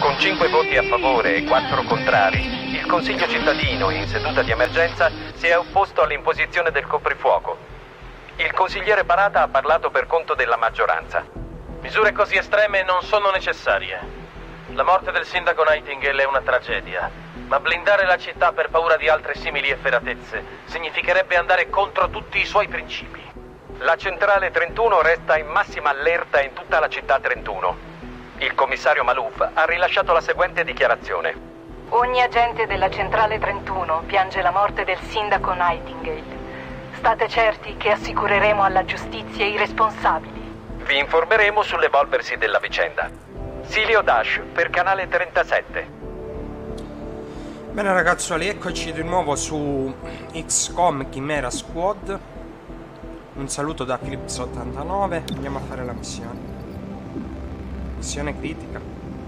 Con 5 voti a favore e 4 contrari, il Consiglio cittadino in seduta di emergenza si è opposto all'imposizione del coprifuoco. Il consigliere Barata ha parlato per conto della maggioranza. Misure così estreme non sono necessarie. La morte del sindaco Nightingale è una tragedia, ma blindare la città per paura di altre simili efferatezze significherebbe andare contro tutti i suoi principi. La centrale 31 resta in massima allerta in tutta la città 31. Il commissario Malouf ha rilasciato la seguente dichiarazione. Ogni agente della centrale 31 piange la morte del sindaco Nightingale. State certi che assicureremo alla giustizia i responsabili. Vi informeremo sull'evolversi della vicenda. Silio Dash per canale 37. Bene ragazzuoli, eccoci di nuovo su XCOM Chimera Squad. Un saluto da Clips89. Andiamo a fare la missione. Missione critica.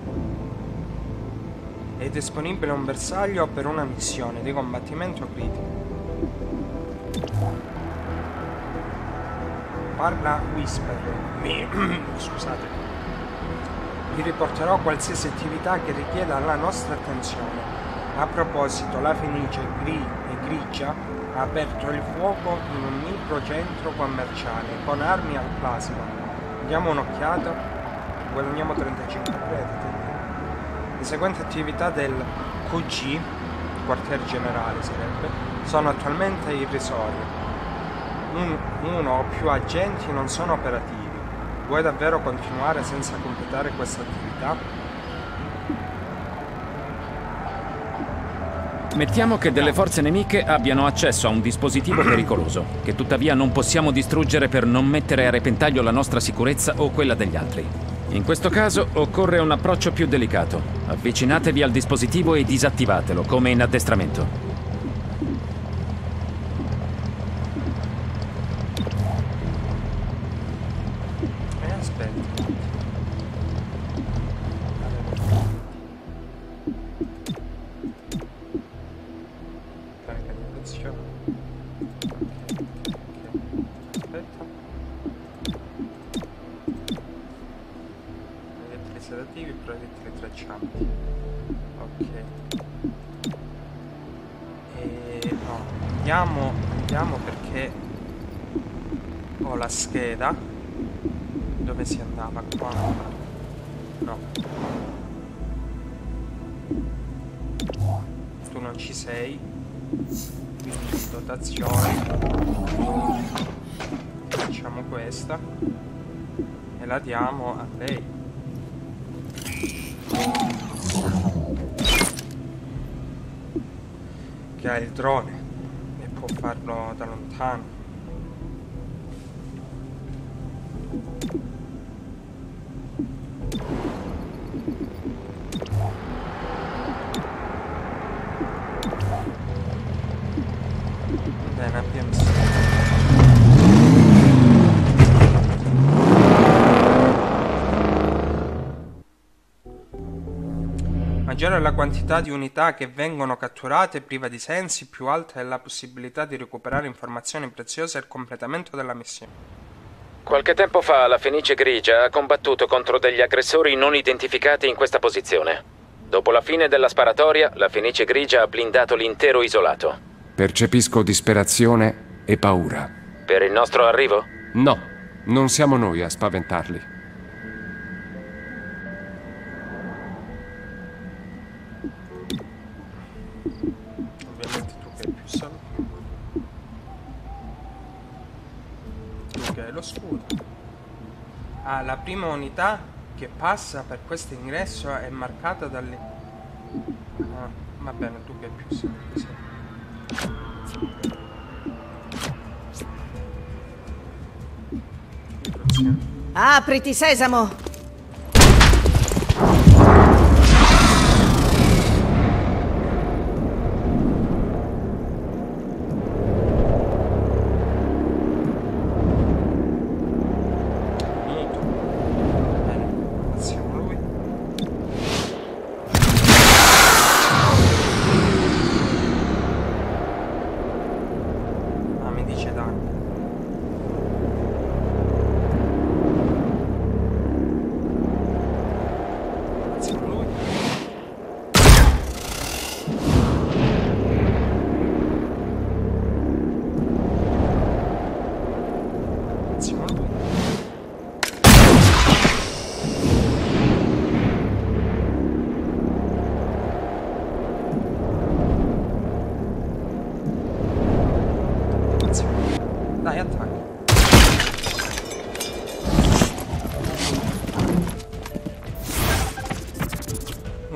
È disponibile un bersaglio per una missione di combattimento critico. Parla Whisper. Scusate. Vi riporterò qualsiasi attività che richieda la nostra attenzione. A proposito, la Fenice Grigia ha aperto il fuoco in un microcentro commerciale con armi al plasma. Diamo un'occhiata. Guadagniamo 35 crediti. Le seguenti attività del QG, quartier generale sarebbe, sono attualmente irrisorie. Uno o più agenti non sono operativi. Vuoi davvero continuare senza completare questa attività? Mettiamo che delle forze nemiche abbiano accesso a un dispositivo pericoloso, che tuttavia non possiamo distruggere per non mettere a repentaglio la nostra sicurezza o quella degli altri. In questo caso occorre un approccio più delicato. Avvicinatevi al dispositivo e disattivatelo, come in addestramento. Aspetta. Carica di pozione. Aspetta. Proiettili sedativi, proiettili traccianti. Ok. No, andiamo perché ho la scheda. Dove si andava? Qua? No. Tu non ci sei. Quindi dotazione. Facciamo questa. E la diamo a lei. Che ha il drone. E può farlo da lontano. Bene, abbiamo maggiore è la quantità di unità che vengono catturate priva di sensi, più alta è la possibilità di recuperare informazioni preziose al completamento della missione. Qualche tempo fa la Fenice Grigia ha combattuto contro degli aggressori non identificati in questa posizione. Dopo la fine della sparatoria, la Fenice Grigia ha blindato l'intero isolato. Percepisco disperazione e paura. Per il nostro arrivo? No, non siamo noi a spaventarli. Ovviamente tu che hai più salute. Tu che hai lo scudo. Ah, la prima unità che passa per questo ingresso è marcata dalle... Ah, va bene, tu che hai più salute, sì. Apriti, sesamo!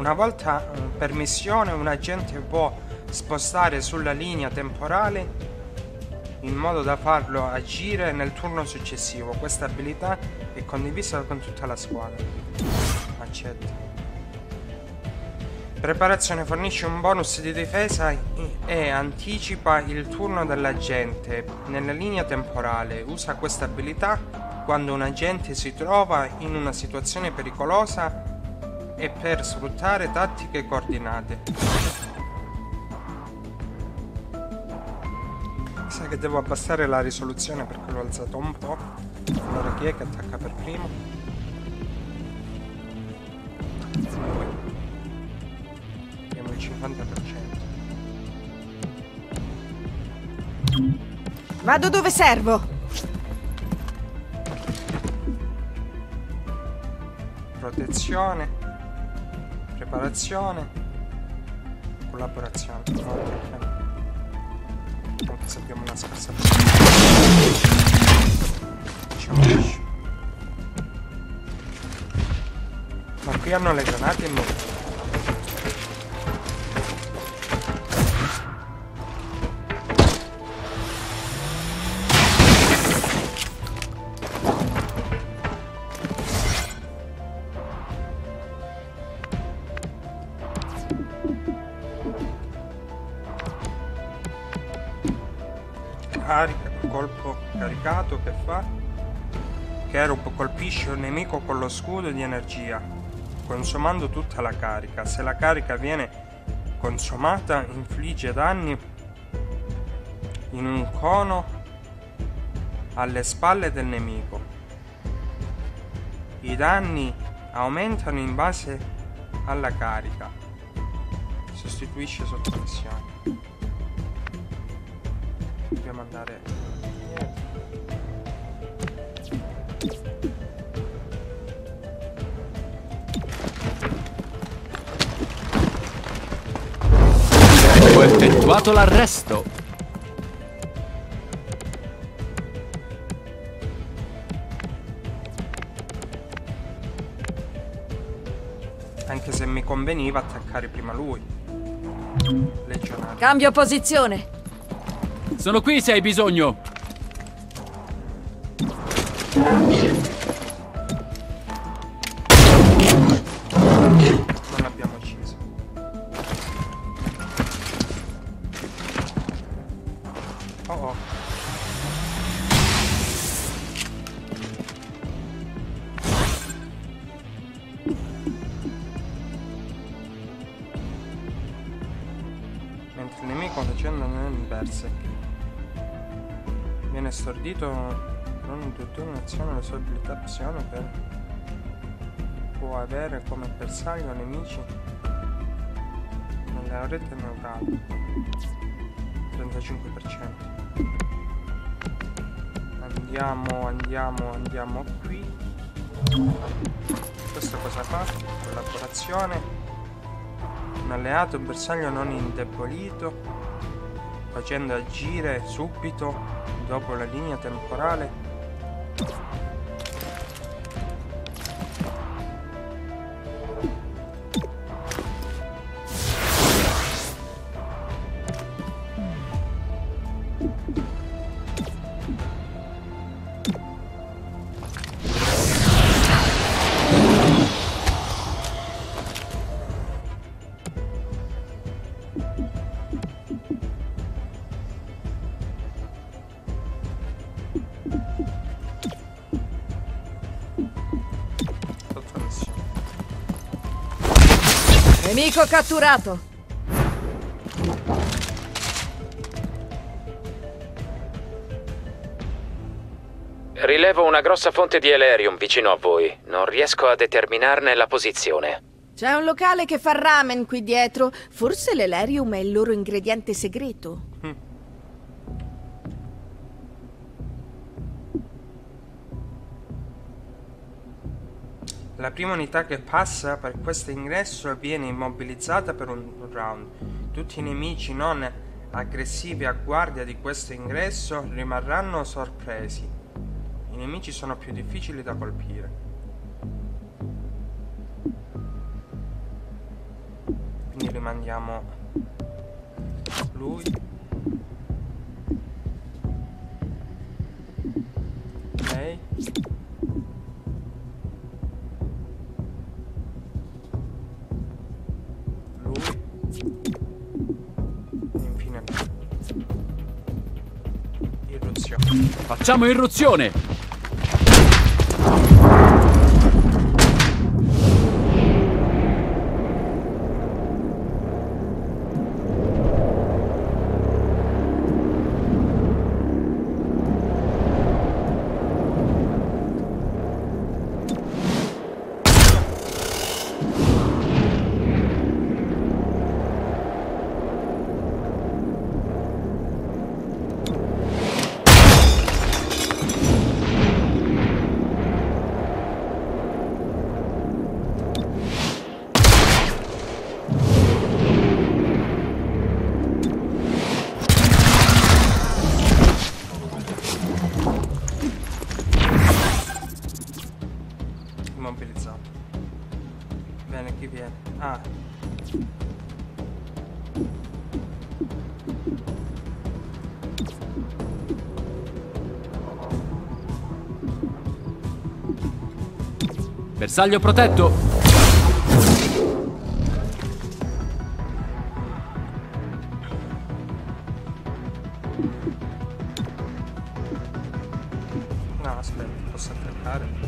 Una volta per missione un agente può spostare sulla linea temporale in modo da farlo agire nel turno successivo. Questa abilità è condivisa con tutta la squadra. Accetta. Preparazione fornisce un bonus di difesa e anticipa il turno dell'agente nella linea temporale. Usa questa abilità quando un agente si trova in una situazione pericolosa e per sfruttare tattiche coordinate. Mi sa che devo abbassare la risoluzione perché l'ho alzato un po'. Allora chi è che attacca per primo? Abbiamo il 50%. Vado dove servo. Protezione, preparazione, collaborazione. Ok. Anche se abbiamo una scarsa facciamo. Ma qui hanno le granate in mano. Carica, colpo caricato che fa? Cherub colpisce un nemico con lo scudo di energia, consumando tutta la carica. Se la carica viene consumata, infligge danni in un cono alle spalle del nemico. I danni aumentano in base alla carica. Sostituisce sotto missione. Dobbiamo andare dietro. Ho effettuato l'arresto. Anche se mi conveniva attaccare prima lui. Legionario. Cambio posizione. Sono qui se hai bisogno. Non l'abbiamo ucciso. Oh oh. Mentre il nemico facendo nel berserk viene stordito per un'azione, la sua abilità azione può avere come bersaglio nemici nella rete neurale. 35%. Andiamo qui. Questo cosa fa? Collaborazione. Un alleato, un bersaglio non indebolito, facendo agire subito dopo la linea temporale. Nemico catturato. Rilevo una grossa fonte di Elerium vicino a voi. Non riesco a determinarne la posizione. C'è un locale che fa ramen qui dietro. Forse l'Elerium è il loro ingrediente segreto. La prima unità che passa per questo ingresso viene immobilizzata per un round. Tutti i nemici non aggressivi a guardia di questo ingresso rimarranno sorpresi. I nemici sono più difficili da colpire. mandiamo lui. Ok. Lui. E infine irruzione. Facciamo irruzione! Immobilizzato. Bene, chi viene? Ah. Bersaglio protetto! No, aspetta, posso attaccare?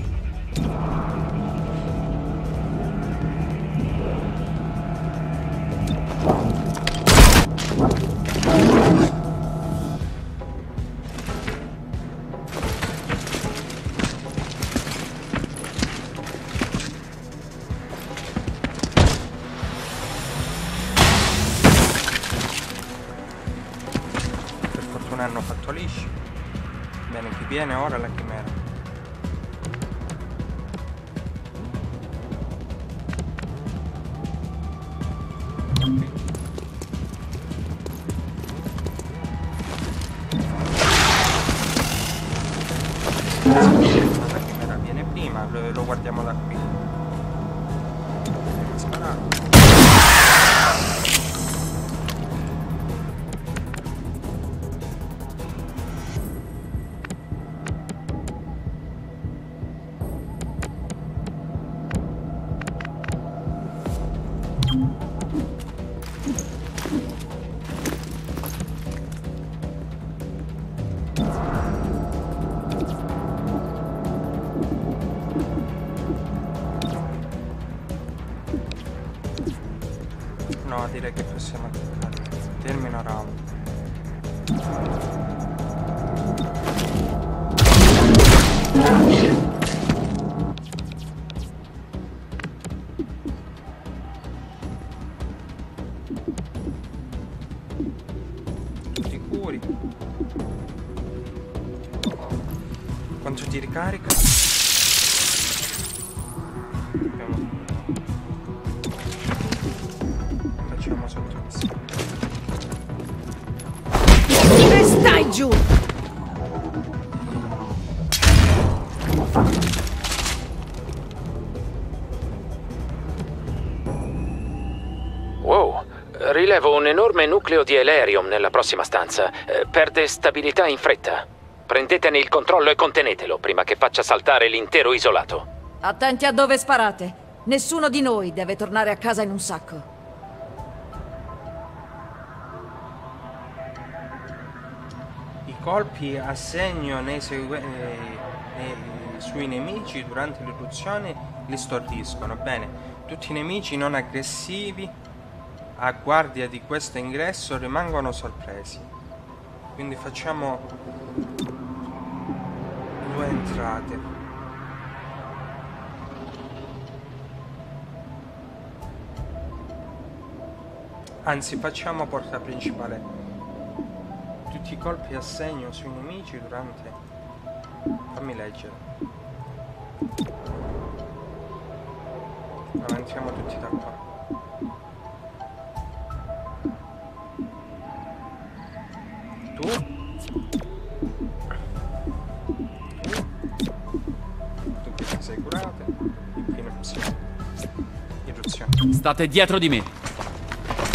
Per fortuna hanno fatto lisci. Bene, chi viene ora la chimera. La chimera viene prima, lo guardiamo da qui. Sparato. No, direi che possiamo attaccare. Termino round. Tutti curi. Quanto ti ricarica? Facciamo sotto missione. E stai giù! Wow, rilevo un enorme nucleo di Elerium nella prossima stanza. Perde stabilità in fretta. Prendetene il controllo e contenetelo prima che faccia saltare l'intero isolato. Attenti a dove sparate. Nessuno di noi deve tornare a casa in un sacco. I colpi a segno sui nemici durante l'irruzione li stordiscono. Bene, tutti i nemici non aggressivi a guardia di questo ingresso rimangono sorpresi. Quindi facciamo 2 entrate. Anzi, facciamo porta principale. Tutti i colpi a segno sui nemici durante... Fammi leggere. Avanziamo tutti da qua. Tu? Tu che ti sei curate. Infine possiamo. Irruzione. State dietro di me.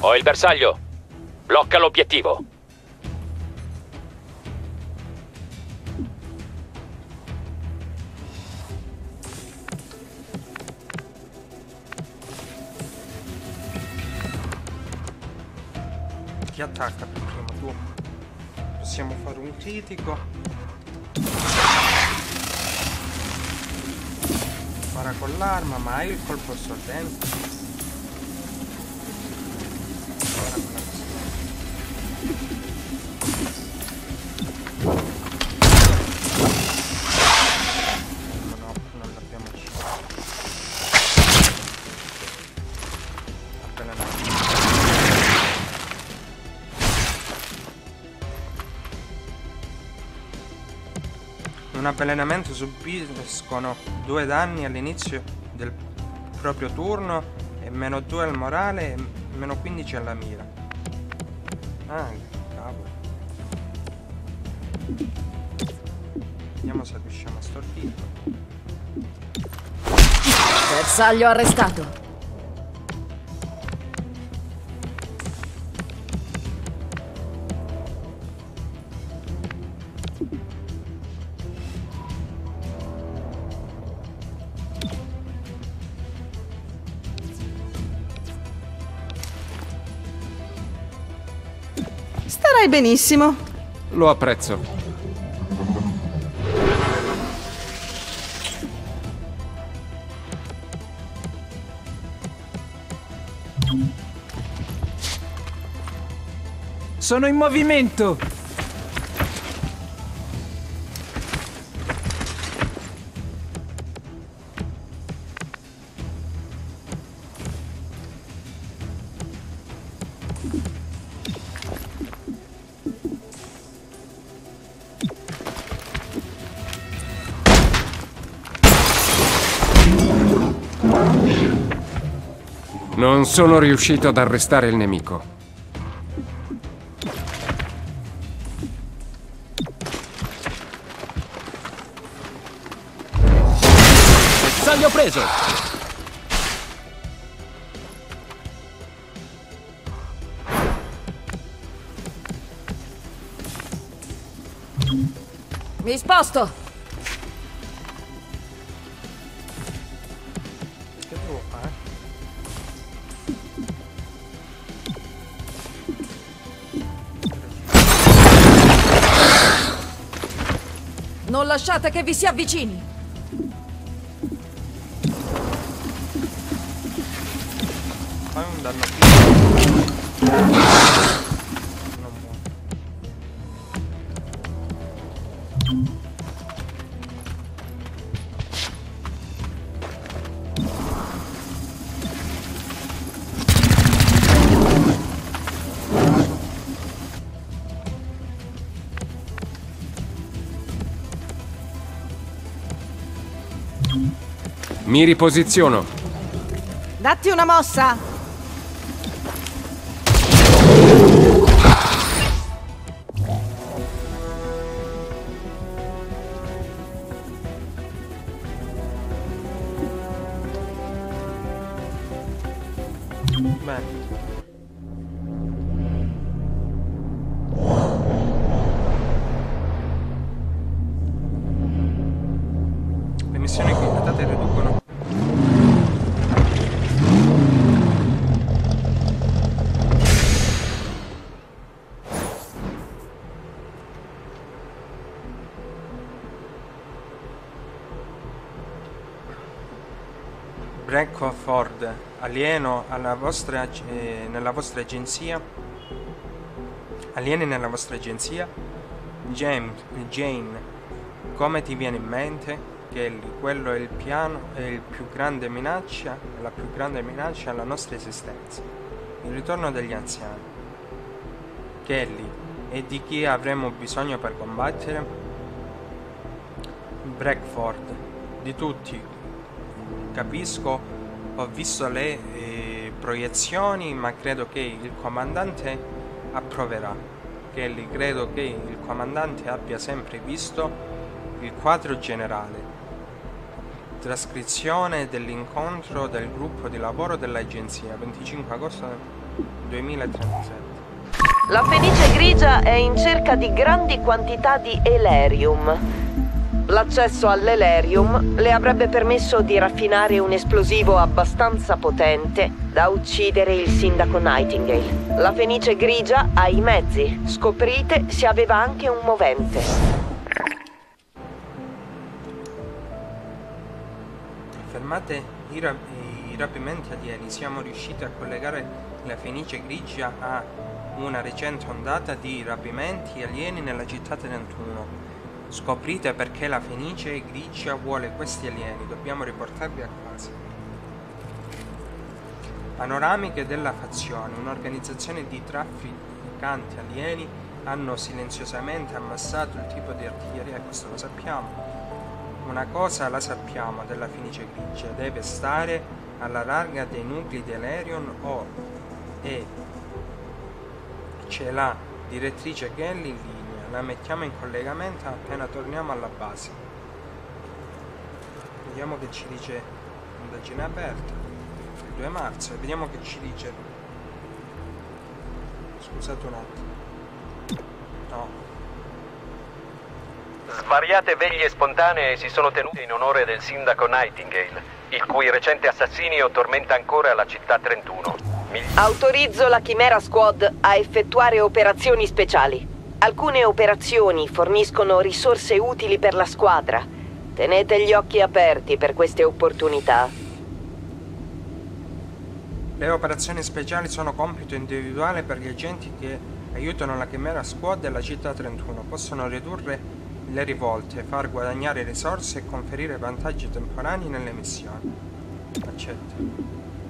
Ho il bersaglio. Blocca l'obiettivo. Chi attacca per primo? Tu. Possiamo fare un critico. Spara con l'arma, ma hai il colpo assordente. Spara con la pistola. No, non l'abbiamo ucciso. Appena nato. Un avvelenamento subiscono 2 danni all'inizio del proprio turno e meno 2 al morale e meno 15 alla mira. Ah, cavolo. Vediamo se riusciamo a stordire. Bersaglio arrestato. Starai benissimo. Lo apprezzo. Sono in movimento! Non sono riuscito ad arrestare il nemico. Bersaglio preso! Mi sposto! Che devo fare? Non lasciate che vi si avvicini! Fai un danno piccolo. Non muore. Mi riposiziono. Datti una mossa. Bene. Le missioni completate riducono. Bradford, alieno alla vostra, nella vostra agenzia. Alieni nella vostra agenzia. Jane, come ti viene in mente? Kelly, quello è il piano, è il più grande minaccia, è la più grande minaccia alla nostra esistenza. Il ritorno degli anziani. Kelly, e di chi avremo bisogno per combattere? Bradford, di tutti. Capisco, ho visto le proiezioni, ma credo che il comandante approverà. Kelly, credo che il comandante abbia sempre visto il quadro generale. Trascrizione dell'incontro del gruppo di lavoro dell'agenzia, 25 agosto. 2037. La Fenice Grigia è in cerca di grandi quantità di Elerium. L'accesso all'Elerium le avrebbe permesso di raffinare un esplosivo abbastanza potente da uccidere il sindaco Nightingale. La Fenice Grigia ha i mezzi. Scoprite se aveva anche un movente. Fermate i rapimenti alieni. Siamo riusciti a collegare la Fenice Grigia a una recente ondata di rapimenti alieni nella città 31. Scoprite perché la Fenice Grigia vuole questi alieni. Dobbiamo riportarli a casa. Panoramiche della fazione. Un'organizzazione di trafficanti alieni hanno silenziosamente ammassato il tipo di artiglieria. Questo lo sappiamo. Una cosa la sappiamo della Fenice Grigia. Deve stare alla larga dei nuclei di Elerion e c'è la direttrice Kelly in linea. La mettiamo in collegamento appena torniamo alla base. Vediamo che ci dice indagine aperta il 2 marzo e vediamo che ci dice. Scusate un attimo. No. Svariate veglie spontanee si sono tenute in onore del sindaco Nightingale, il cui recente assassinio tormenta ancora la città 31. Autorizzo la Chimera Squad a effettuare operazioni speciali. Alcune operazioni forniscono risorse utili per la squadra. Tenete gli occhi aperti per queste opportunità. Le operazioni speciali sono compito individuale per gli agenti che aiutano la Chimera Squad e la città 31. Possono ridurre le rivolte, far guadagnare risorse e conferire vantaggi temporanei nelle missioni. Accetta.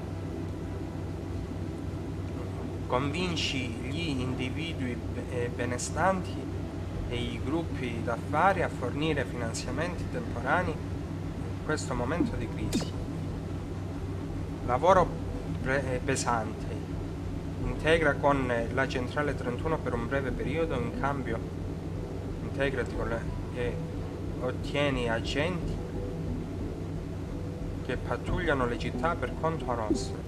Convinci gli individui benestanti e i gruppi d'affari a fornire finanziamenti temporanei in questo momento di crisi. Lavoro pesante. Integra con la centrale 31 per un breve periodo, in cambio integrati con e ottieni agenti che pattugliano le città per conto nostro.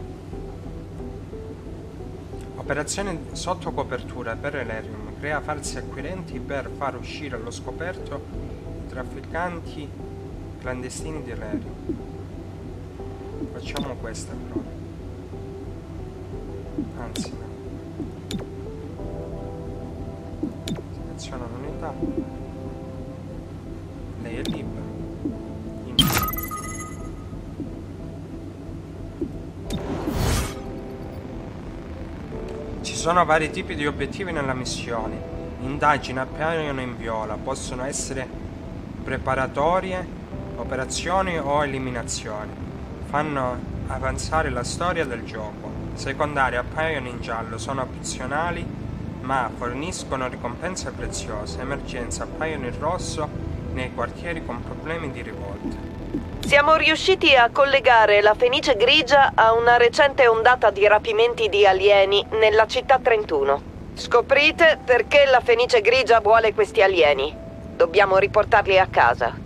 Operazione sotto copertura per Elerium. Crea falsi acquirenti per far uscire allo scoperto i trafficanti clandestini di Elerium. Facciamo questa però. Anzi no. Seleziona l'unità. Lei è libera. Ci sono vari tipi di obiettivi nella missione. Indagini appaiono in viola, possono essere preparatorie, operazioni o eliminazioni. Fanno avanzare la storia del gioco. Secondarie appaiono in giallo, sono opzionali ma forniscono ricompense preziose. Emergenze appaiono in rosso nei quartieri con problemi di rivolta. Siamo riusciti a collegare la Fenice Grigia a una recente ondata di rapimenti di alieni nella città 31. Scoprite perché la Fenice Grigia vuole questi alieni. Dobbiamo riportarli a casa.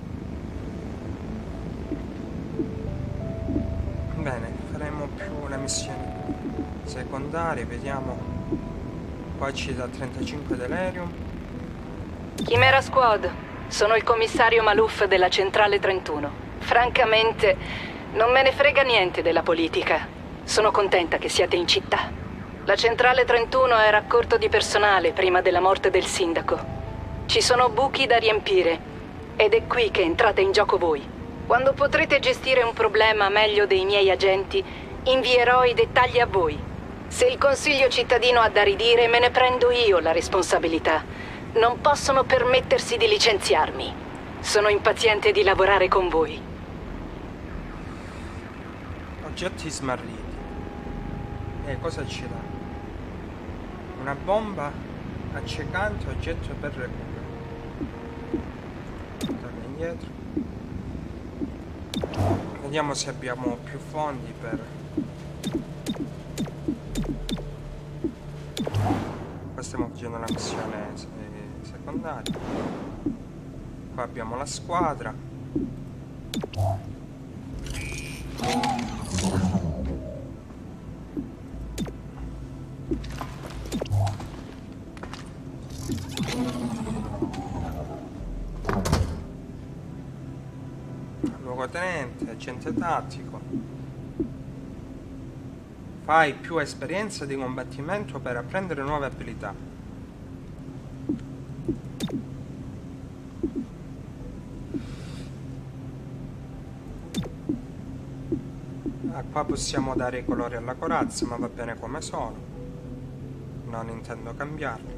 Bene, faremo più una missione secondaria, vediamo. Qua ci dà 35 dell'Elerium. Chimera Squad, sono il commissario Maluf della centrale 31. Francamente, non me ne frega niente della politica. Sono contenta che siate in città. La centrale 31 era a corto di personale prima della morte del sindaco. Ci sono buchi da riempire ed è qui che entrate in gioco voi. Quando potrete gestire un problema meglio dei miei agenti, invierò i dettagli a voi. Se il Consiglio cittadino ha da ridire, me ne prendo io la responsabilità. Non possono permettersi di licenziarmi. Sono impaziente di lavorare con voi. Oggetti smarriti. Cosa ci dà? Una bomba accecante, oggetto per recupero. Torna indietro. Vediamo se abbiamo più fondi per... Qua stiamo facendo la missione secondaria. Qua abbiamo la squadra. agente tattico. Fai più esperienza di combattimento per apprendere nuove abilità. Qua possiamo dare i colori alla corazza, ma va bene come sono. Non intendo cambiarli.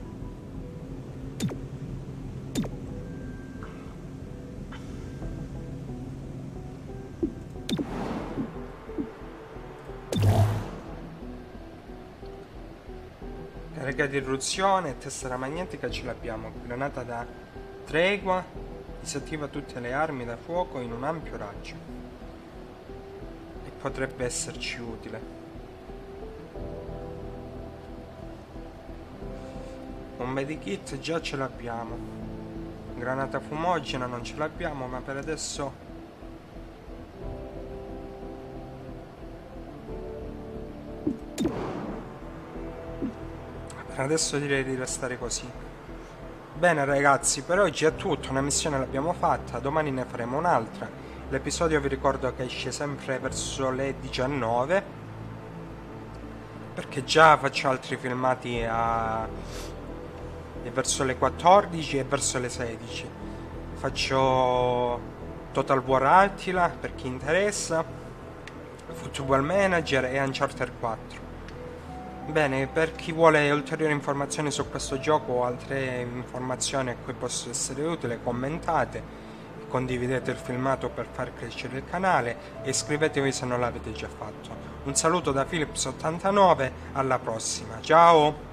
Carica di irruzione, tessera magnetica ce l'abbiamo. Granata da tregua, disattiva tutte le armi da fuoco in un ampio raggio. Potrebbe esserci utile. Un medikit già ce l'abbiamo. Granata fumogena non ce l'abbiamo, ma per adesso direi di restare così. Bene ragazzi, per oggi è tutto. Una missione l'abbiamo fatta, domani ne faremo un'altra. L'episodio vi ricordo che esce sempre verso le 19, perché già faccio altri filmati verso le 14 e verso le 16. Faccio Total War Attila per chi interessa, Football Manager e Uncharted 4. Bene, per chi vuole ulteriori informazioni su questo gioco o altre informazioni a cui posso essere utile, commentate. Condividete il filmato per far crescere il canale e iscrivetevi se non l'avete già fatto. Un saluto da Philips89, alla prossima, ciao!